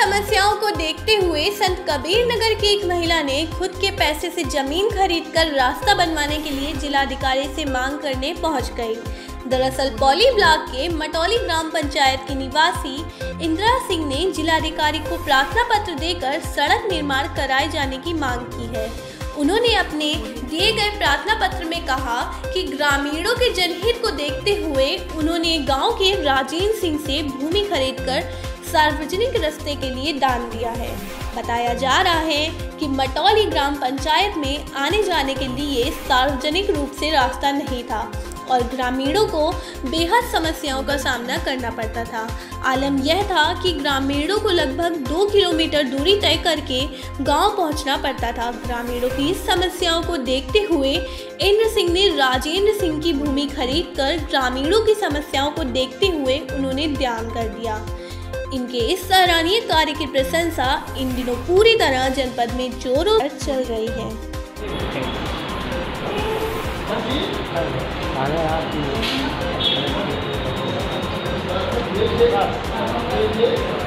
समस्याओं को देखते हुए संत कबीर नगर की एक महिला ने खुद के पैसे से जमीन खरीदकर रास्ता बनवाने के लिए जिलाधिकारी से मांग करने पहुंच गई। दरअसल पौली ब्लॉक के मटौली ग्राम पंचायत की निवासी इंदिरा सिंह ने जिलाधिकारी को प्रार्थना पत्र देकर सड़क निर्माण कराए जाने की मांग की है। उन्होंने अपने दिए गए प्रार्थना पत्र में कहा कि ग्रामीणों के जनहित को देखते हुए उन्होंने गांव के राजेंद्र सिंह से भूमि खरीदकर सार्वजनिक रास्ते के लिए दान दिया है। बताया जा रहा है कि मटौली ग्राम पंचायत में आने जाने के लिए सार्वजनिक रूप से रास्ता नहीं था और ग्रामीणों को बेहद समस्याओं का सामना करना पड़ता था। आलम यह था कि ग्रामीणों को लगभग 2 किलोमीटर दूरी तय करके गांव पहुंचना पड़ता था। ग्रामीणों की इस समस्याओं को देखते हुए इंद्र सिंह ने राजेंद्र सिंह की भूमि खरीदकर ग्रामीणों की समस्याओं को देखते हुए उन्होंने दान कर दिया। इनके इस सराहनीय कार्य की प्रशंसा इन दिनों पूरी तरह जनपद में जोरों पर चल रही है।